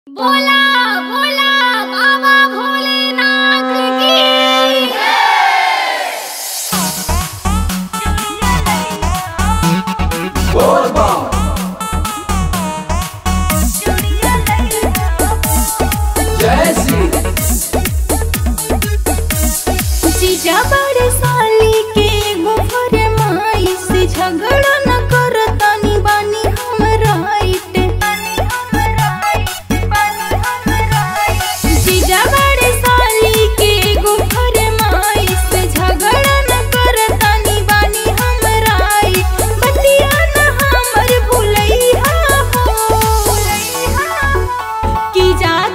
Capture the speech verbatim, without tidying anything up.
बोला बोला बाबा भोलेनाथ की जय श्री जीजा बड़े साली के गोफर माई से झगड़ा न करतानी बानी हम राइट जीजा बड़े साली के गोफर माई से झगड़ा न करतानी बानी हम राइट बतिया न हमर भुलैया हो कि जा